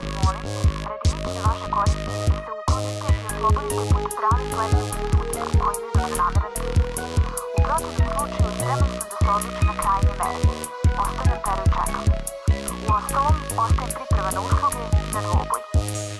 molim, radi lične vaše koristi, da se uklonite i oslobodite put pravim sledećim putima koji ne dobronameran cilj. U protivnom slučaju spreman sam da se odlučim na krajnje mere. Ostavljam Peru i čekam. Uostalom, ostajem pripravan na usloge i na dvoboj.